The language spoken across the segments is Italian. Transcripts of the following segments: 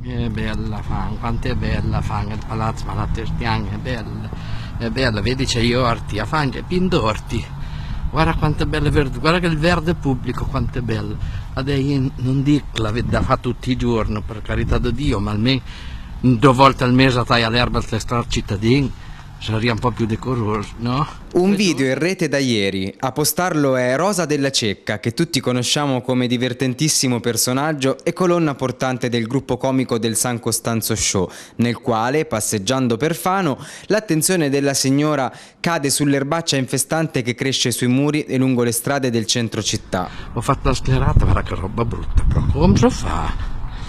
È bella Fang, quanto è bella Fang, il palazzo Malatestiani, è bella, vedi c'è gli orti, a Fang è pieno d'orti, guarda quanto è bella verde, guarda che il verde pubblico quanto è bello, adesso non dico la da fa tutti i giorni, per carità di Dio, ma almeno 2 volte al mese taglia l'erba alle strade cittadine, sarebbe un po' più decoroso, no? Un video in rete da ieri, a postarlo è Rosa Della Cecca, che tutti conosciamo come divertentissimo personaggio e colonna portante del gruppo comico del San Costanzo Show, nel quale, passeggiando per Fano, l'attenzione della signora cade sull'erbaccia infestante che cresce sui muri e lungo le strade del centro città. Ho fatto la sclerata, guarda che roba brutta, però come si fa?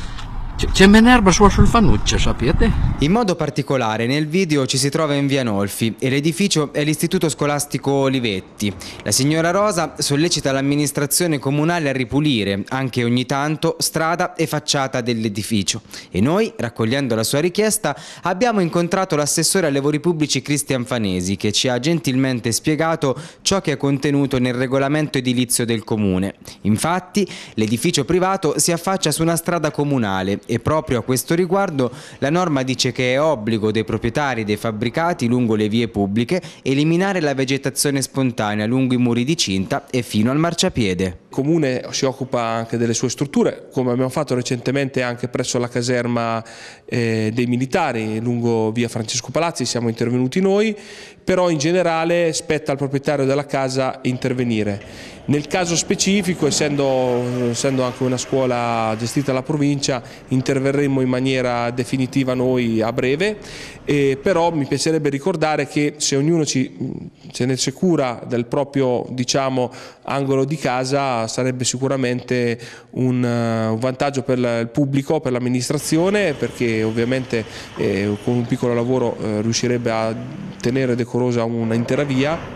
C'è menerba sul fanuccio, sapete? In modo particolare nel video ci si trova in via Nolfi e l'edificio è l'istituto scolastico Olivetti. La signora Rosa sollecita l'amministrazione comunale a ripulire, anche ogni tanto, strada e facciata dell'edificio. E noi, raccogliendo la sua richiesta, abbiamo incontrato l'assessore ai lavori pubblici Cristian Fanesi, che ci ha gentilmente spiegato ciò che è contenuto nel regolamento edilizio del comune. Infatti, l'edificio privato si affaccia su una strada comunale e proprio a questo riguardo la norma dice che è obbligo dei proprietari dei fabbricati lungo le vie pubbliche eliminare la vegetazione spontanea lungo i muri di cinta e fino al marciapiede. Il comune si occupa anche delle sue strutture, come abbiamo fatto recentemente anche presso la caserma dei militari lungo via Francesco Palazzi, siamo intervenuti noi, però in generale spetta al proprietario della casa intervenire. Nel caso specifico, essendo anche una scuola gestita dalla provincia, interverremo in maniera definitiva noi a breve, però mi piacerebbe ricordare che se ognuno se ne cura del proprio, diciamo, angolo di casa, sarebbe sicuramente un vantaggio per il pubblico, per l'amministrazione, perché ovviamente con un piccolo lavoro riuscirebbe a tenere decorosa una intera via.